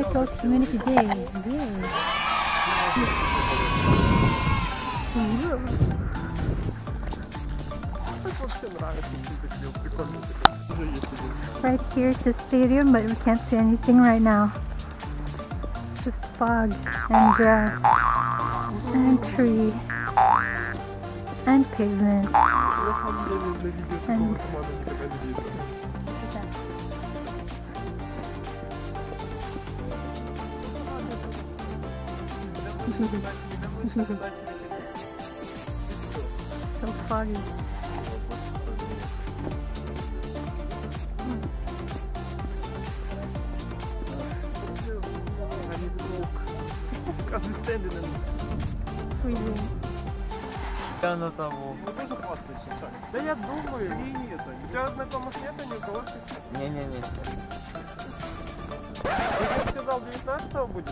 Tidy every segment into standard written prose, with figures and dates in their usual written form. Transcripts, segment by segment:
Close Community Day. Yay. Right here is the stadium, but we can't see anything right now. Just fog and grass and tree and pavement and so foggy. Freezing. Я на того. Да я думаю, нет. У тебя знакомых нет, ни у кого? Не-не-не. Ты сказал, 19-го будет?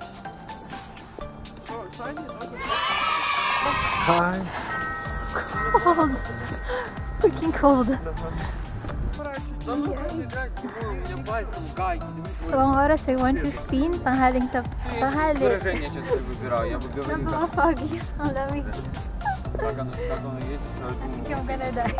Что, Сани? Hi. Cold. Freaking cold. So ang oras ay 1:15, tanghaling tanghali. Выражение сейчас ты выбирал, я бы говорил. Napaka-foggy. Ang lamig. Как оно есть? I think I'm gonna die.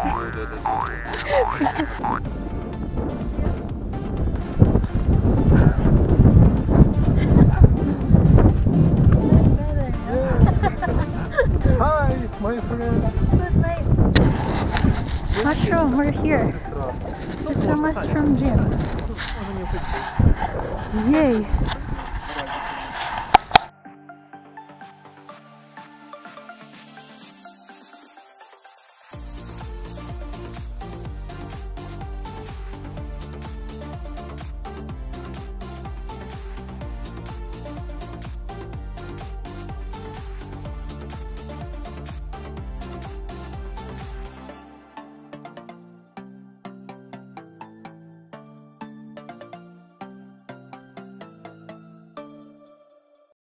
Hi, my friend. Good night. Mushroom, we're here. It's the mushroom gym. Yay.